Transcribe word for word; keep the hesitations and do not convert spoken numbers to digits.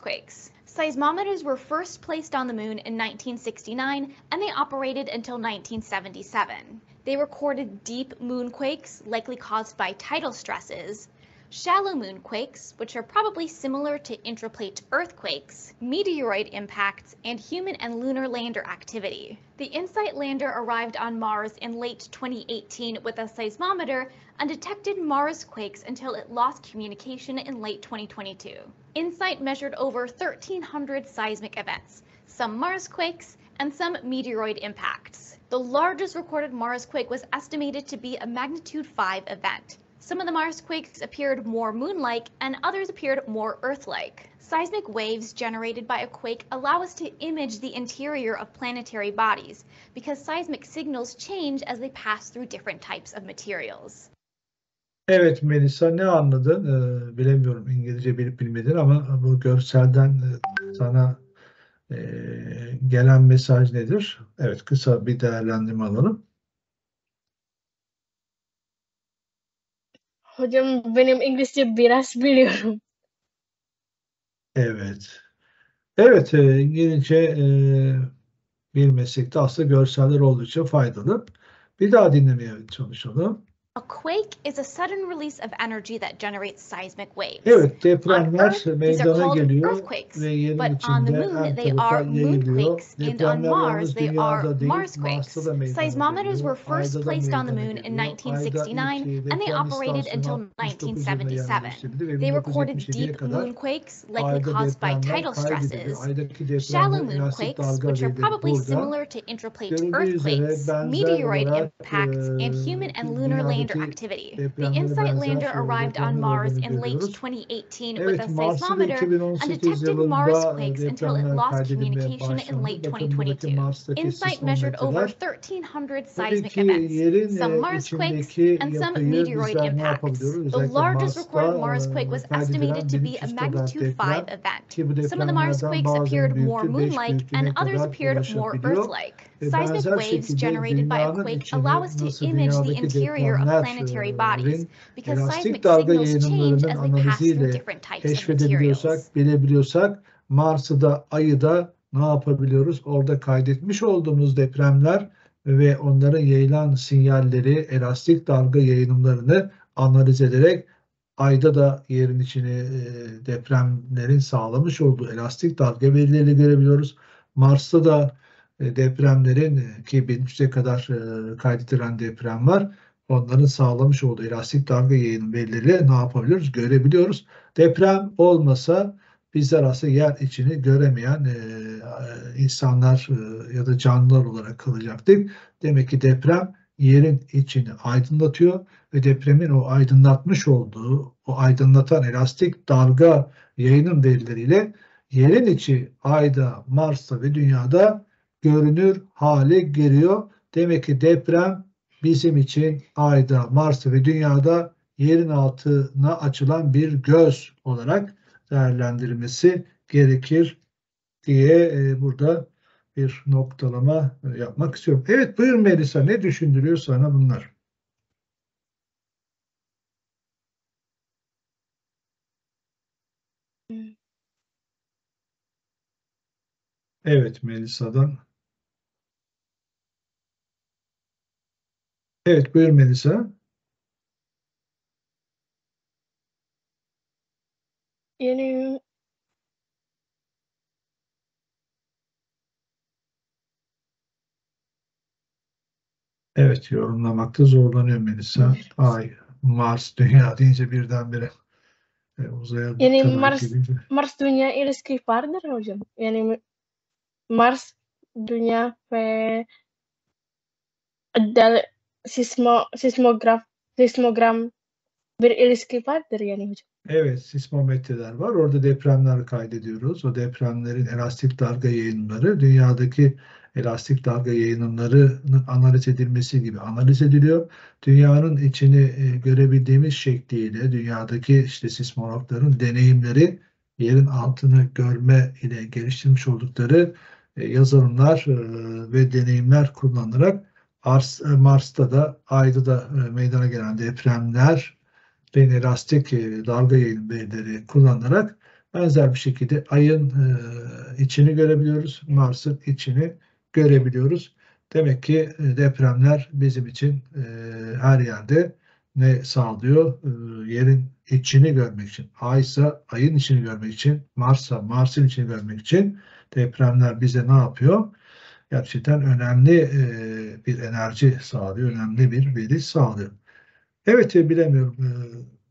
quakes. Seismometers were first placed on the moon in nineteen sixty-nine, and they operated until nineteen seventy-seven. They recorded deep moonquakes, likely caused by tidal stresses, shallow moonquakes, which are probably similar to intraplate earthquakes, meteoroid impacts, and human and lunar lander activity. The InSight lander arrived on Mars in late twenty eighteen with a seismometer and detected Mars quakes until it lost communication in late twenty twenty-two. InSight measured over thirteen hundred seismic events, some Mars quakes and some meteoroid impacts. The largest recorded Mars quake was estimated to be a magnitude five event. Some of the Mars quakes appeared more moon-like and others appeared more Earth-like. Seismic waves generated by a quake allow us to image the interior of planetary bodies because seismic signals change as they pass through different types of materials. Evet Melisa, ne anladın? Ee, bilemiyorum İngilizce bilip bilmediğini ama bu görselden e, sana e, gelen mesaj nedir? Evet, kısa bir değerlendirme alalım. Hocam benim İngilizce biraz biliyorum. Evet. Evet, e, İngilizce e, bir meslekte aslında görseller oldukça faydalı. Bir daha dinlemeye çalışalım. A quake is a sudden release of energy that generates seismic waves. Evet, depremler On Earth, these are meydana called geliyor earthquakes, ve yerin but on the içinde moon her they tarafa are yayılıyor. moonquakes, and on Depremler Mars yalnız they are dünyada değil, Marsquakes. Mars'ta da meydana Seismometers geliyor. were first Ayda da placed on the meydana moon in geliyor. nineteen Ayda sixty-nine, ilk and they deprem operated istasyonu until nineteen altmış dokuz yılında seventy-seven. yerleştirildi ve They bin dokuz yüz recorded yetmiş yediye deep kadar moonquakes, likely ayda caused by depremler tidal kaydediliyor. stresses, Aydaki shallow depremler elastik moonquakes, dalga which are verileri probably burada. similar to intraplate Görüldüğü üzere earthquakes, benzer meteoroid olarak impacts, and human e, and lunar lander dünyadaki activity. The depremlere InSight benzer lander arrived on depremler Mars olduğunu in late görüyoruz. twenty eighteen with Evet, a Mars'ta seismometer iki bin on and sekiz detected yılında Marsquakes until it depremler lost kaydedilmeye communication in late başlandı. twenty Bakın buradaki twenty-two. Mars'taki InSight measured over sismometreler thirteen hundred tabii seismic ki events, yerin some e, Marsquakes içindeki and some yapıyı meteoroid bizler ne impacts. yapabiliyoruz? The Özellikle largest recorded Mars'ta Marsquake was e, kaydedilen estimated to bir be üç a yüz kadar magnitude five deprem event. ki bu Some of the depremlerden Marsquakes bazen appeared more büyüktür, beş moon-like büyüklüğüne and others kadar appeared more ulaşabiliyor. Earth-like. Ve Seismic benzer waves şekilde generated by a dünyanın quake allow us içini to nasıl image the dünyadaki interior of planetary bodies depremlerin because elastik seismic dalga signals change yayınımlarının as they pass through analiziyle different types of materials. keşfedebiliyorsak, bilebiliyorsak Mars'ı da Ay'ı da ne yapabiliyoruz? Orada kaydetmiş olduğumuz depremler ve onların yayılan sinyalleri, elastik dalga yayınımlarını analiz ederek Ay'da da yerin içine e, depremlerin sağlamış olduğu elastik dalga verileri görebiliyoruz. Mars'ta da e, depremlerin e, ki bin üçe kadar e, kaydedilen deprem var. Onların sağlamış olduğu elastik dalga yayının verileri ne yapabiliyoruz? Görebiliyoruz. Deprem olmasa bizler aslında yer içini göremeyen e, insanlar e, ya da canlılar olarak kalacaktık. Demek ki deprem yerin içini aydınlatıyor ve depremin o aydınlatmış olduğu, o aydınlatan elastik dalga yayının verileriyle yerin içi Ay'da, Mars'ta ve Dünya'da görünür hale geliyor. Demek ki deprem bizim için Ay'da, Mars'ta ve Dünya'da yerin altına açılan bir göz olarak değerlendirilmesi gerekir diye e, burada bir noktalama yapmak istiyorum. Evet, buyur Melisa, ne düşündürüyor sana bunlar? Evet, Melisa'dan. Evet, buyur Melisa. Yani Evet, yorumlamakta zorlanıyor Melisa. Ay, Mars, Dünya deyince birdenbire e, uzaya yani tabii Mars gidince. Mars Dünya ilişki vardır hocam. Yani Mars Dünya ve ada sismo sismograf sismogram bir ilişki vardır yani hocam. Evet, sismometreler var. Orada depremler kaydediyoruz. O depremlerin elastik dalga yayınları dünyadaki elastik dalga yayınlarının analiz edilmesi gibi analiz ediliyor. Dünyanın içini e, görebildiğimiz şekliyle dünyadaki işte sismologların deneyimleri yerin altını görme ile geliştirmiş oldukları e, yazılımlar e, ve deneyimler kullanılarak Ars, e, Mars'ta da Ay'da da e, meydana gelen depremler ve elastik dalga yayın verileri kullanarak Benzer bir şekilde ayın e, içini görebiliyoruz, Mars'ın içini görebiliyoruz. Demek ki e, depremler bizim için e, her yerde ne sağlıyor? E, yerin içini görmek için, Ay ise ayın içini görmek için, Mars'a Mars'ın içini görmek için depremler bize ne yapıyor? Gerçekten önemli e, bir enerji sağlıyor, önemli bir veri sağlıyor. Evet, e, bilemiyorum. E,